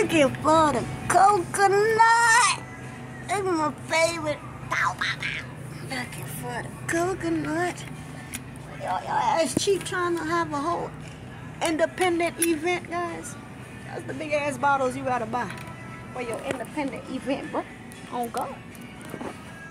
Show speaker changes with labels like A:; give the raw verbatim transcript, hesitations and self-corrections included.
A: Looking for the coconut. It's my favorite. Looking for the coconut. Y'all ass cheap trying to have a whole independent event, guys. That's the big ass bottles you gotta buy for your independent event, bro. Oh God.